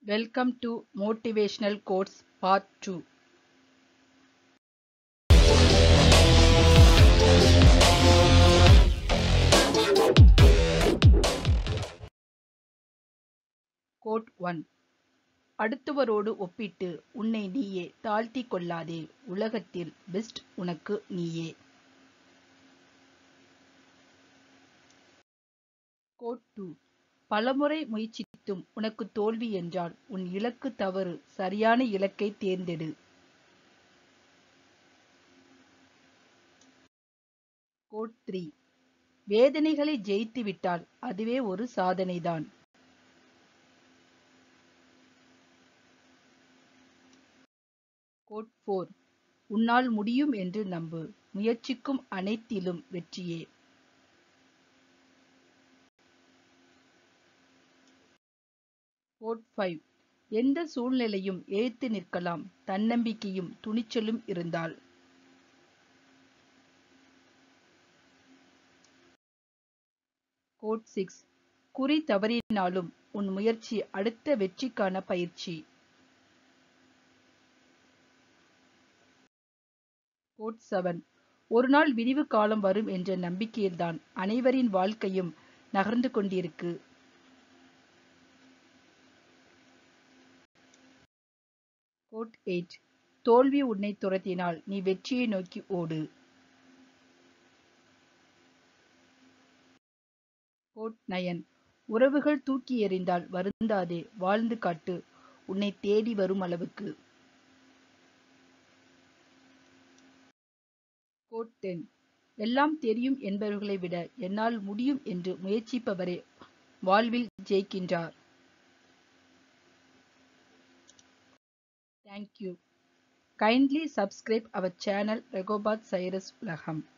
Welcome to Motivational Quotes Part 2. Quote 1. அடுத்தவரோடு ஒப்பிட்டு உன்னை நீயே தாழ்த்திக் கொள்ளாதே, உலகத்தில் பெஸ்ட் உனக்கு நீயே. Quote 2. பலமுறை முயற்சித்தும் உனக்கு தோல்வி என்றால் உன் இலக்கு தவறு, சரியான இலக்கை தேர்ந்தெடு. Quote 3. வேதனைகளை ஜெயித்து விட்டால் அதுவே ஒரு சாதனைதான். Quote 4. உன்னால் முடியும் என்று நம்பு, முயற்சிக்கும் அனைத்திலும் வெற்றியே. Quote 5. எந்த சூழ்நிலையும் எதிர்த்து நிற்கலாம், தன்னம்பிக்கையும் துணிச்சலும் இருந்தால். Quote 6. குறி தவறினாலும் உன் முயற்சி அடுத்த வெற்றிக்கான பயிற்சி. Quote 7. ஒரு நாள் விடிவு காலம் வரும் என்ற நம்பிக்கையில்தான் அனைவரின் வாழ்க்கையும் நகர்ந்து கொண்டிருக்கு. Quote 8. தோல்வி உன்னை துரத்தினால் நீ வெற்றியை நோக்கி ஓடு. Quote 9. உறவுகள் தூக்கி எறிந்தால் வருந்தாதே, வாழ்ந்து காட்டு, உன்னை தேடி வரும் அளவுக்கு. Quote 10. எல்லாம் தெரியும் என்பவர்களை விட என்னால் முடியும் என்று முயற்சிப்பவரே வாழ்வில் ஜெயிக்கின்றார். Thank you. Kindly subscribe our channel Rehoboth Cyrus Ulaham.